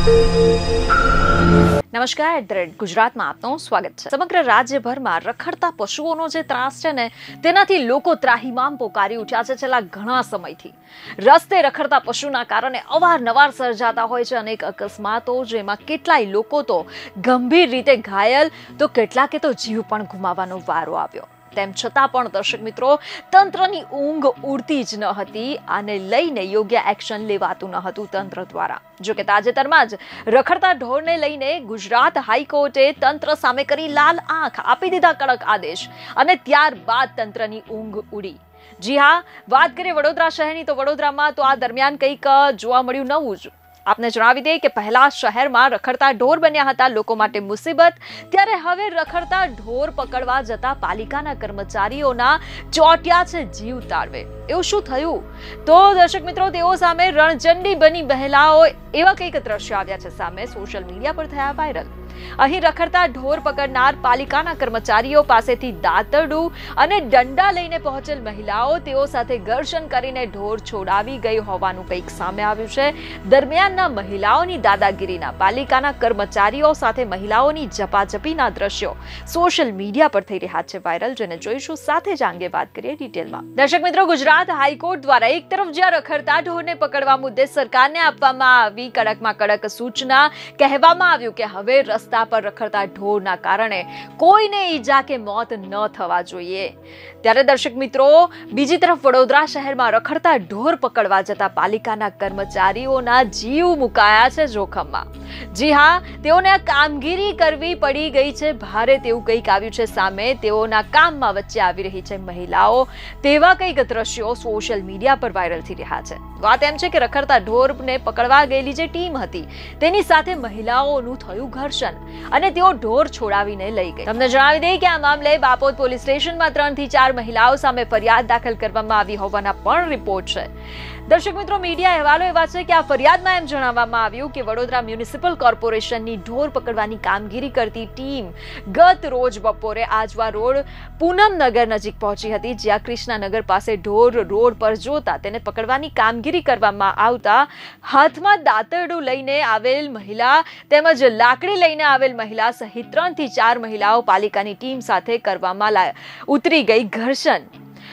નમસ્કાર, ગુજરાતમાં આપનું સ્વાગત છે। સમગ્ર રાજ્યભરમાં રખડતા પશુઓનો જે ત્રાસ છે ને, તેનાથી લોકો ત્રાહિમામ પોકારી ઉઠ્યા છે છેલ્લા ઘણા સમયથી। રસ્તે રખડતા પશુના કારણે અવારનવાર સર્જાતા હોય છે અનેક અકસ્માતો, જેમાં કેટલાય લોકો તો ગંભીર રીતે ઘાયલ તો કેટલાકે તો જીવ પણ ગુમાવવાનો વારો આવ્યો। તેમ છતાં પણ દર્શક મિત્રો, તંત્રની ઊંઘ ઉડતી જ ન હતી। આને લઈને યોગ્ય એક્શન લેવાતું ન હતું તંત્ર દ્વારા। જો કે તાજેતરમાં જ રખડતા ઢોરને લઈને ગુજરાત હાઈકોર્ટે તંત્ર સામે કરી લાલ આંખ, આપી દીધા કડક આદેશ અને ત્યારબાદ તંત્રની ઊંઘ ઉડી। જી હા, વાત કરીએ વડોદરા શહેરની તો વડોદરામાં તો આ દરમિયાન કંઈક જોવા મળ્યું નવું જ। આપને જણાવી દઈએ કે પહેલા શહેરમાં રખડતા ઢોર બન્યા હતા લોકો માટે મુસીબત, ત્યારે હવે રખડતા ઢોર પકડવા જતા પાલિકાના કર્મચારીઓના ચોટ્યા છે જીવ તાળવે। એવું શું થયું? તો દર્શક મિત્રો, તેઓ સામે રણચંડી બની મહિલાઓ, એવા કંઈક દ્રશ્યો આવ્યા છે સામે, સોશિયલ મીડિયા પર થયા વાયરલ। અહીં રખડતા ઢોર પકડનાર પાલિકાના કર્મચારીઓ પાસેથી દાંતરડું અને દંડા લઈને પહોંચેલ મહિલાઓ તેઓ સાથે ઘર્ષણ કરીને ઢોર છોડાવી ગઈ હોવાનું કંઈક સામે આવ્યું છે। દરમિયાનના મહિલાઓની દાદાગીરીના, પાલિકાના કર્મચારીઓ સાથે મહિલાઓની ઝપાઝપીના દ્રશ્યો સોશિયલ મીડિયા પર થઈ રહ્યા છે વાયરલ, જેને જોઈશું। સાથે જ અંગે વાત કરીએ ડિટેલમાં। દર્શક મિત્રો, ગુજરાત હાઈકોર્ટ દ્વારા એક તરફ જ્યાં રખડતા ઢોરને પકડવા મુદ્દે સરકારને આપવામાં આવી કડકમાં કડક સૂચના, કહેવામાં આવ્યું કે હવે રસ્તા પર રખડતા ઢોરના કારણે કોઈને ઈજા કે મોત ન થવા જોઈએ, ત્યારે દર્શક મિત્રો, બીજી તરફ વડોદરા શહેરમાં રખડતા ઢોર પકડવા જતા પાલિકાના કર્મચારીઓના જીવ મુકાયા છે જોખમમાં। જી હા, તેઓને આ કામગીરી કરવી પડી ગઈ છે ભારે, તેવું કંઈક આવ્યું છે સામે। તેઓના કામમાં વચ્ચે આવી રહી છે મહિલાઓ, તેવા કંઈક દ્રશ્યો સોશિયલ મીડિયા પર વાયરલ થઈ રહ્યા છે। વાત એમ છે કે રખડતા ઢોરને પકડવા ગયેલી જે ટીમ હતી તેની સાથે મહિલાઓનું થયું ઘર્ષણ અને તેઓ ઢોર છોડાવીને લઈ ગઈ। તમને જણાવી દઈએ કે આ મામલે બાપોદ પોલીસ સ્ટેશનમાં 3 થી 4 મહિલાઓ સામે ફરિયાદ દાખલ કરવામાં આવી હોવાના પણ રિપોર્ટ છે। દર્શક મિત્રો, મીડિયા અહેવાલો એવા છે કે આ ફરિયાદમાં એમ જણાવવામાં આવ્યું કે વડોદરા મ્યુનિસિપલ કોર્પોરેશનની ઢોર પકડવાની કામગીરી કરતી ટીમ ગત રોજ બપોરે આજવા રોડ પૂનમનગર નજીક પહોંચી હતી, જ્યાં કૃષ્ણાનગર પાસે ઢોર રોડ પર જોતા તેને પકડવાની કામગીરી કરવામાં આવતા હાથમાં દાંતરડું લઈને આવેલ મહિલા તેમજ લાકડી લઈને આવેલ મહિલા સહિત 3 થી 4 મહિલાઓ પાલિકાની ટીમ સાથે કરવામાં ઉતરી ગઈ ઘર્ષણ।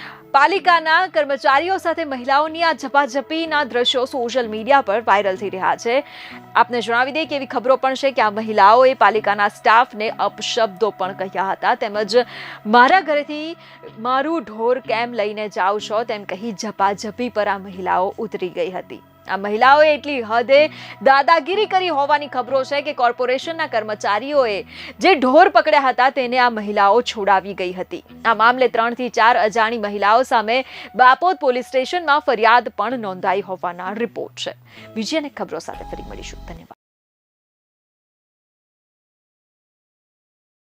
પાલિકાના કર્મચારીઓ સાથે મહિલાઓની આ ઝપાઝપીના દ્રશ્યો સોશિયલ મીડિયા પર વાયરલ થઈ રહ્યા છે। આપને જણાવી દઈએ કે એવી ખબરો પણ છે કે આ મહિલાઓએ પાલિકાના સ્ટાફને અપશબ્દો પણ કહ્યા હતા, તેમજ મારા ઘરેથી મારું ઢોર કેમ લઈને જાઓ છો તેમ કહી ઝપાઝપી પર આ મહિલાઓ ઉતરી ગઈ હતી। આ મહિલાઓએ એટલી હદે દાદાગીરી કરી હોવાની ખબરો છે કે કોર્પોરેશનના કર્મચારીઓએ જે ઢોર પકડ્યા હતા તેને આ મહિલાઓ છોડાવી ગઈ હતી। આ મામલે 3 થી 4 અજાણી મહિલાઓ સામે બાપોદ પોલીસ સ્ટેશનમાં ફરિયાદ પણ નોંધાઈ હોવાના રિપોર્ટ છે। બીજી અનેક ખબરો સાથે ફરી મળીશું। ધન્યવાદ।